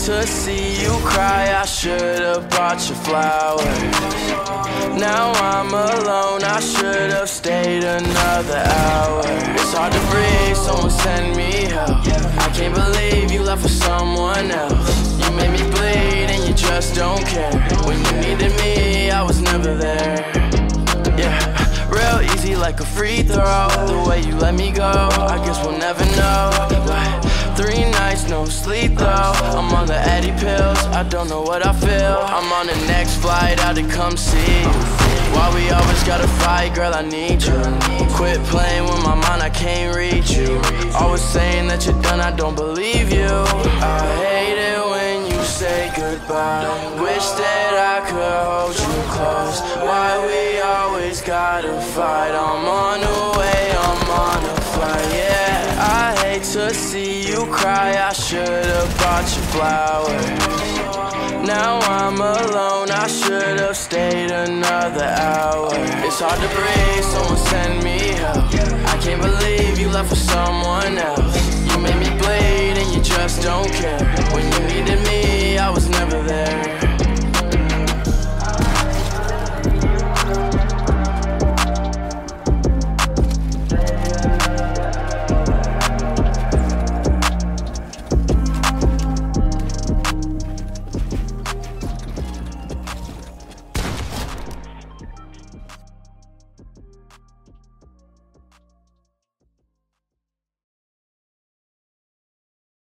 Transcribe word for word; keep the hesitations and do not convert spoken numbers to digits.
to see you cry, I should've bought you flowers. Now I'm alone, I should've stayed another hour. It's hard to breathe, someone send me help. I can't believe you left for someone else. You made me bleed and you just don't care. When you needed me, I was never there. Yeah, real easy like a free throw. The way you let me go, I guess we'll never know. But three nights, no sleep though. I'm on the Addy pills, I don't know what I feel. I'm on the next flight out to come see you. Why we always gotta fight, girl, I need you. Quit playing with my mind, I can't reach you. Always saying that you're done, I don't believe you. I hate it when you say goodbye. Wish that I could hold you close. Why we always gotta fight. I'm on the way, I'm on the flight, yeah. I hate to see you cry, I should've bought you flowers. Now I'm alone, I should've stayed another hour. It's hard to breathe, someone send me help. I can't believe you left for someone else. You made me bleed and you just don't care.